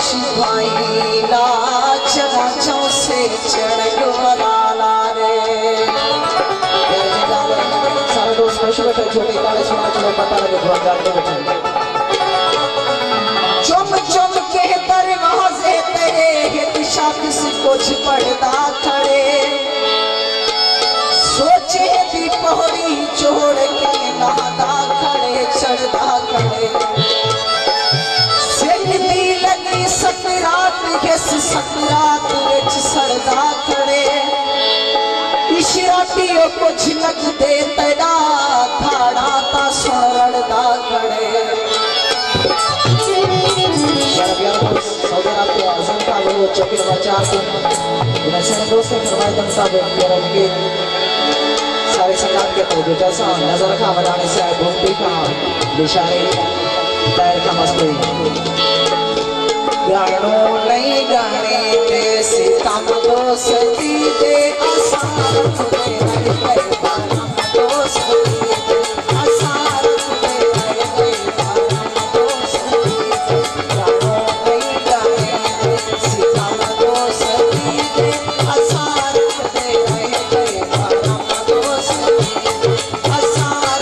भाई नाच नाचों से चढ़ वाला रे सारे दोस्त खुश बैठे छोटे काले सोना चलो पता लगे भगवान गाते बैठे चुम चुम के दरवाजे तेरे हित शख्स कुछ पढ़ता खड़े सोचे दी पौड़ी छोड़ के नहाता खड़े चढ़ता खड़े सकरात किस सकरात विच सरदा खड़े इशराटियों कुछ लग दे तेरा थाड़ा ता सुन रड़दा खड़े चौकी नंबर 4 को सारे दोस्त ने फरमाया तुम सब के सारे संगात के तो बेटा सा नजर का बनाने से घूमती का दिशारे पैर का मस्ती गानो नहीं गाने के सीता दोस्ती दे आसान दे दोस्ती दे आसान दे दोस्ती गानो नहीं गाने के सीता दोस्ती दे आसान दे दोस्ती आसान